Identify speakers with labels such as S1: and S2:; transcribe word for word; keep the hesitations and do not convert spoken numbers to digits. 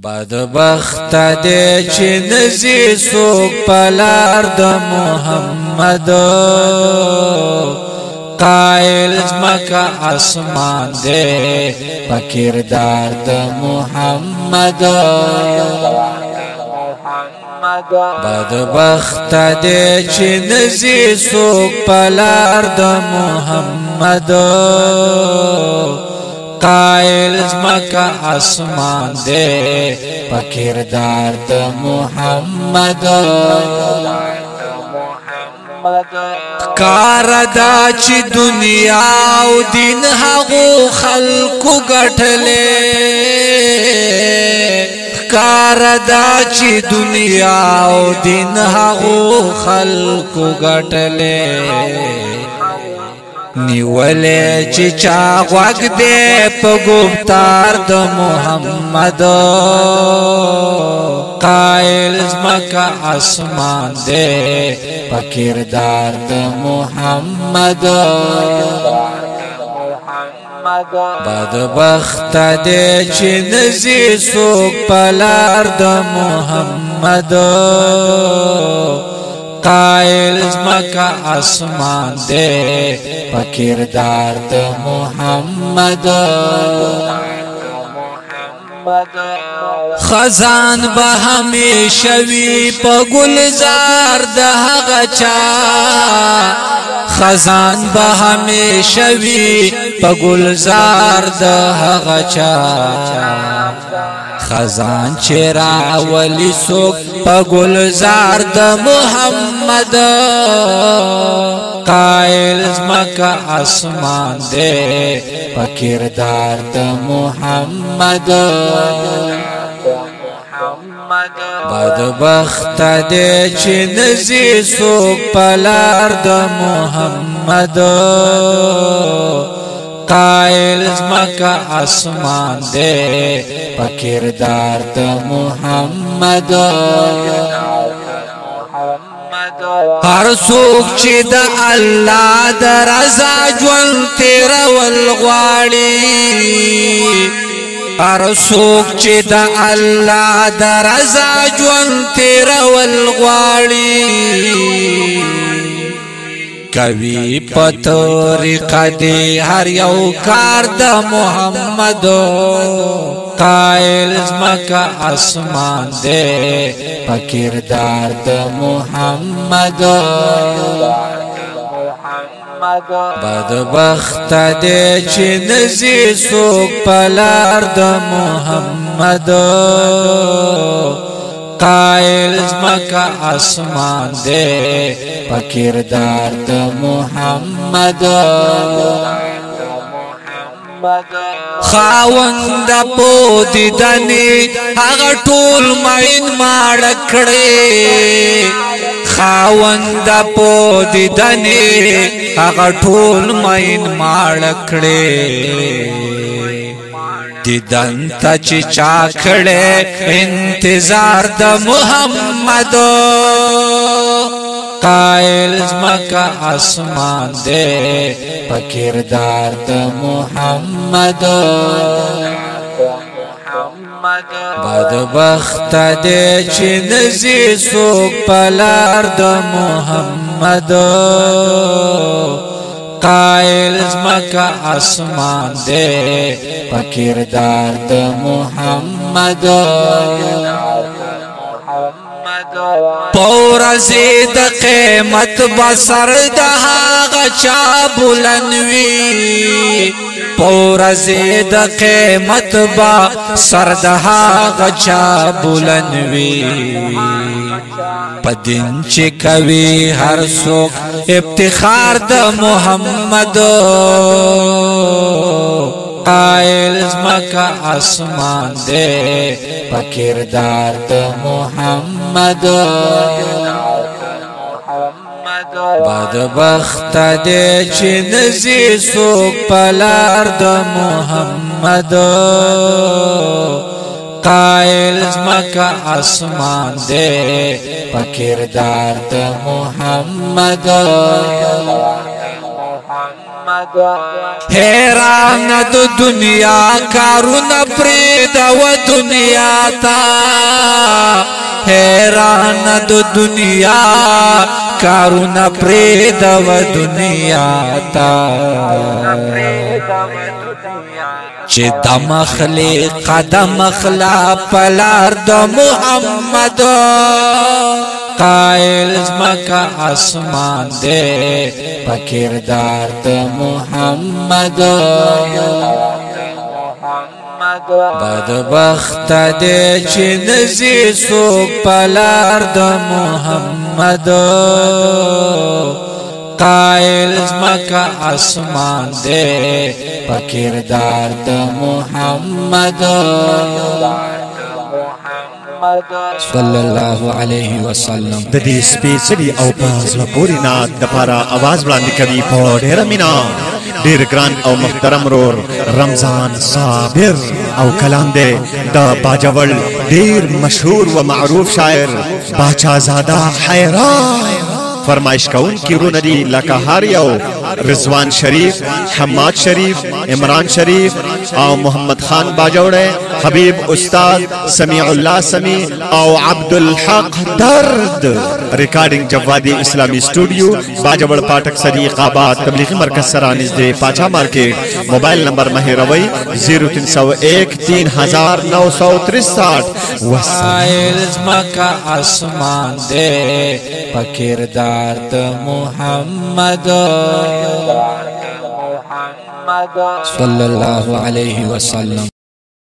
S1: بدبخت دې چې نزي څوک پلار د محمد قائل زمکا اسمان دې پکردار د محمد بدبخت دې چې نزي څوک پلار د محمد قائل زمکا اسمان دے پکردار دا محمد کاردا چی دنیا او دین حقو خلقو گٹھلے کاردا چی دنیا او دین حقو خلقو گٹھلے نیولے چی چا غوگ دے پا گفتار دا محمد قائل زمکا اسمان دے پا کردار دا محمد بدبخت دے چی نزی سوک پلار دا محمد قائل زمکا اسمان دے پکردار دا محمد خزان با ہمیشہ وی پا گلزار دا غچا خزان با ہمیشہ وی پا گلزار دا غچا خزان چرا ولی سوک پا گلزار دا محمد قائل زمکا اسمان دے پا کردار دا محمد بدبخت دے چی نزی سوک پلار دا محمد قائل زمکا اسمان دے پکردار دا محمد ہر سوک چی دا اللہ دا رضا جون تیرا والغواڑی ہر سوک چی دا اللہ دا رضا جون تیرا والغواڑی کبھی پتوریقہ دی ہر یو کار دا محمد قائل زمکا اسمان دے پکردار دا محمد بدبخت دے چی نزی سوک پلار دا محمد قائل زمکا اسمان دے پکردار دا محمد خاوند پو دیدنی اغا ټول مین ماڑکڑے خاوند پو دیدنی اغا ټول مین ماڑکڑے دیدن تا چی چاکڑے انتظار دا محمد قائل زمکا اسمان دے پکردار دا محمد بدبخت دے چی نزی سوک پلار دا محمد قائل زمکا اسمان دے پکردار دا محمد پورا زید قیمت بسر دہا غچا بلنوی پورا زید قیمت بسر دہا غچا بلنوی پدین چی کوی ہر سوک ابتخار دا محمد قائل زمکا اسمان دے پکردار دا محمد بدبخت دے چی نزی سوک پلار دا محمد قائل زمکا اسمان دے پکردار دا محمد حیران د دنیا کارونه پرېږده و دنیا ته حیران د دنیا کارونه پرېږده و دنیا ته چې د مخلوق د مخلا پلار د محمد قائل زمکا اسمان دے پکردار د محمد بدبخت دے چې نزی سوک پلار د محمد قائل زمکا اسمان دے پکردار د محمد صلی الله علیه وسلم
S2: د دې سپېڅلي او په زړه پورې نعت دپاره اواز وړاندې کوي په ډېره مینه ډېر ګران او محترم رور رمضان صابر او کلام دی د باجوړ ډېر مشهور و معروف شاعر باچا زاده حیران فرمایش کون کی رونه دي لکه هر یو رضوان شریف حماد شریف عمران شریف او محمد خان باجوړه حبیب استاد سمیع الله سمیع او عبدالحق درد ریکارڈنگ جوادی اسلامی اسٹوڈیو باجوړ پاٹک صدیق آباد تبلیغی مرکز سرانز دے پاچا مارکیٹ موبائل نمبر مہروی زیرو تین سو ایک تین ہزار نو سو ترسٹھ
S1: وسائل مکہ آسمان دے پکردار محمد صلی اللہ علیہ وسلم